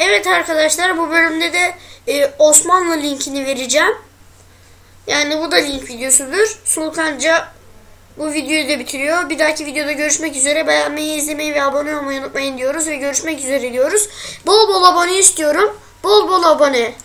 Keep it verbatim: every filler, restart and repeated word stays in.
Evet arkadaşlar, bu bölümde de e, Osmanlı linkini vereceğim. Yani bu da link videosudur. Sulkanca bu videoyu da bitiriyor. Bir dahaki videoda görüşmek üzere. Beğenmeyi, izlemeyi ve abone olmayı unutmayın diyoruz ve görüşmek üzere diyoruz. Bol bol abone istiyorum. Bol bol abone.